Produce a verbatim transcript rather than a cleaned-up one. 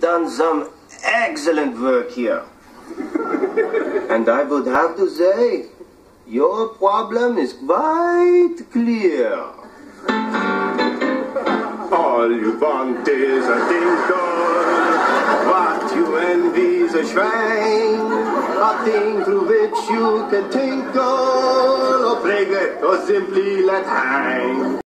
done some excellent work here. And I would have to say, your problem is quite clear. All you want is a tinkle, what you envy is a shrine, a thing through which you can tinkle, or play it, or simply let hang.